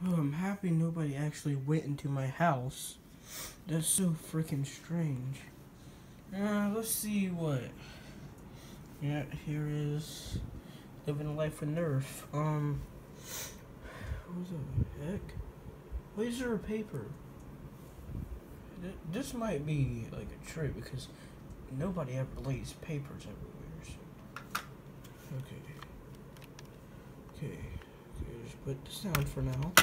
Oh, I'm happy nobody actually went into my house. That's so freaking strange. Let's see what. Yeah, here is Living a Life with Nerf. What the heck? Why is there a paper? This might be like a trick because nobody ever lays papers everywhere. So. Okay, just put this down for now.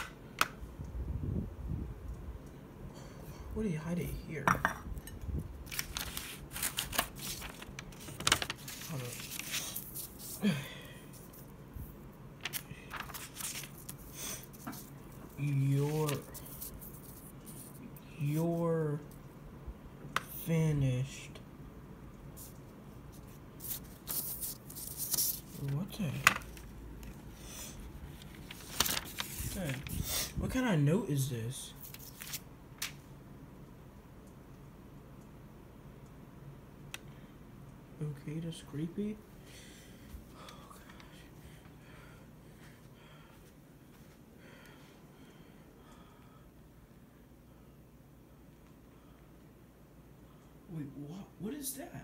What do you hide it here? Hold up. You're finished. What the heck? Hey, what kind of note is this? Okay, that's creepy. Oh, gosh. Wait, what? What is that?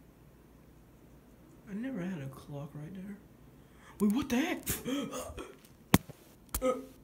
I never had a clock right there. Wait, what the heck?